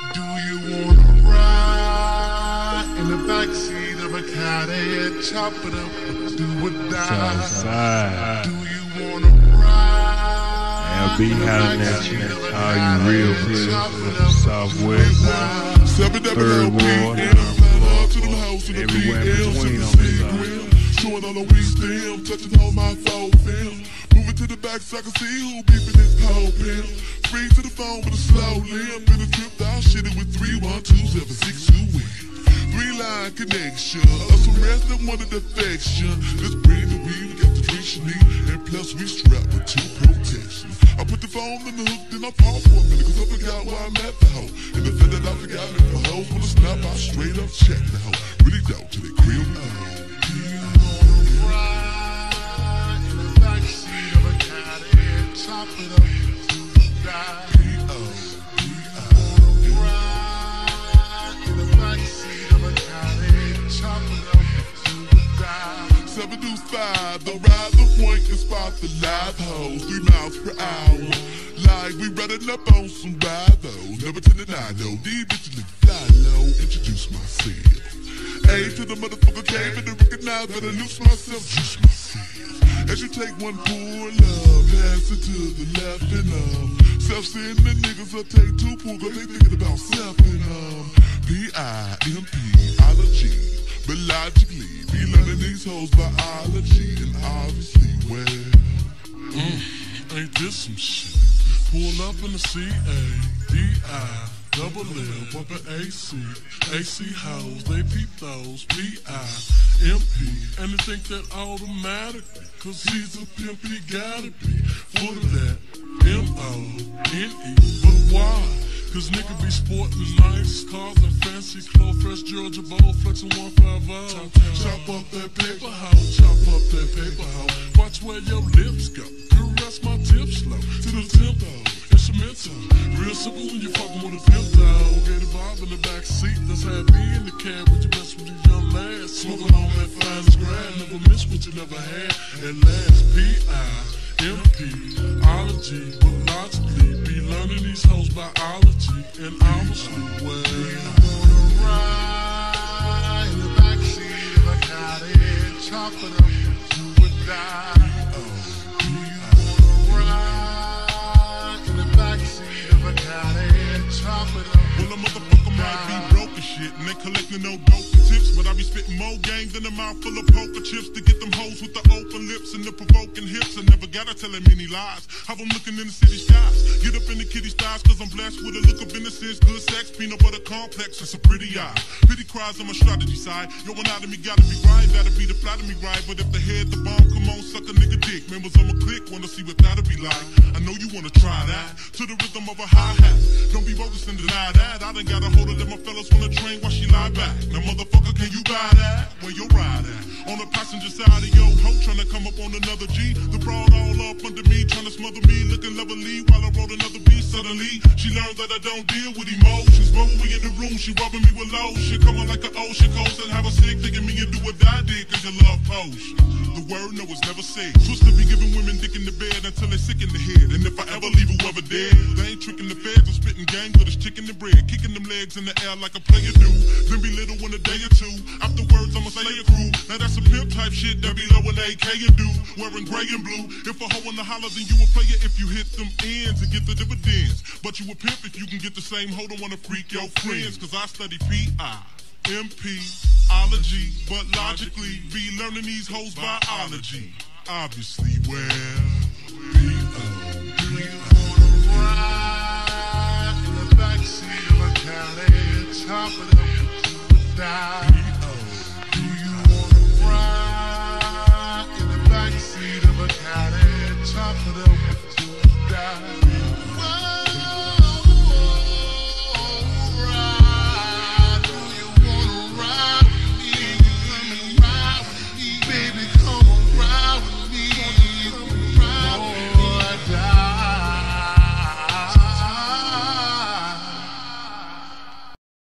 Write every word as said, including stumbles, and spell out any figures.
Do you wanna ride in the backseat of a Cadillac, chop it up, do or die? Southside. Do you wanna ride? L B hollering at you. All you real players from the Southwest, Third Ward, everywhere between on the side. Showing all the weak stem, touching all my foul film. Moving to the back so I can see who beefing this whole pimp. Free to the phone with a slow limp. In a trip, I'll shit it with three one two seven six two win. Three line connection, us some rest that wanted affection. Let's bring the weed, we got the drinks you need, and plus we strapped with two protection. I put the phone in the hook, then I pause for a minute, cause I forgot why I'm at the hoe. And the fact that I forgot if the hoes wanna snap, I straight up check the hoe. Really doubt till they crib me. Chop it up, die. P O P O Ride in the backseat of a Cadillac, chop it up, die. Seven deuce five, the ride the point and spot the live hoes. Three miles per hour, like we running up on some rivals. Never to deny though, these bitches live fly low. Introduce myself. A to the motherfucker came and to recognize that I lose myself, juice myself. As you take one pour love, pass it to the left and um self-centered niggas will take two pull, cause they thinking about self and um P I M P ology, but logically be learning these hoes biology and obviously well mm, ain't this some shit. Pull up in the C A D I double L, bumpin' A C, A C hoes, they peep those, P I M P, and they think that automatically, cause he's a pimp, he gotta be full of that M O N E, but why? Cause nigga be sporting nice cars and fancy clothes, fresh Georgia bowl, flexing one five oh. Chop up that paper hoe, chop up that paper hoe. Watch where your lips go, caress my tips slow, to the tempo. Instrumental, real simple when you fucking with a pimp dog. Get a vibe in the back seat, that's how it be in the cab with your best with these young lads. Smoking on that finest grab, never miss what you never had. At last, P I M P ology, but logically be learning these hoes biology and obviously well. Do you wanna ride in the backseat of a Cadillac, chop it up, do or die? Well, a motherfucker might be broke and shit, and they collecting no dope and tips, but I be spitting more gang than a mouth full of poker chips to get them hoes with the open lips and the provoking hips. I never gotta tell them any lies. How I'm looking in the city skies, get up in the kitty styles, cause I'm blessed with a look of innocence, good sex, peanut butter complex, it's a pretty eye. Pity cries on my strategy side. Yo, one out of me gotta be right, that'll be the flat of me right. But if the head, the bomb, come on, suck a nigga dick. Members on my clique wanna see what that'll be like. I know you wanna try that to the rhythm of a hi-hat. Don't be bogus and deny that. I done got a hold of them, my fellas on the train while she lie back. Now motherfucker, can you buy that? Where you ride at? On the passenger side of your hoe, tryna come up on another G. The broad all up under me, tryna smother me, looking lovely while I wrote another beat. Suddenly, she learns that I don't deal with emotions. But when we in the room, she rubbing me with lotion, coming like an ocean coast and have a sick, thinking me and do what I did, cause you love potion. The word no was never said. Supposed to be giving women dick in the bed until they sick in the head. And if I ever leave whoever dead, they ain't tricking the feds or spitting gang with us chicken and bread, kicking them legs in the air like a player do. Then be little in a day or two. Afterwards, I'ma say a crew. Now that's a pimp type shit that be low in A K and do. Wearing gray and blue. If a hoe in the holler, then you a player if you hit them ends and get the dividends. But you a pimp if you can get the same hoe, don't wanna freak your friends. Cause I study P I M P ology, but logically be learning these hoes biology. Obviously, well, P O P O ride in the backseat of a Cadillac, chop it up to die. P O Do you wanna ride in the backseat of a Cadillac, chop it up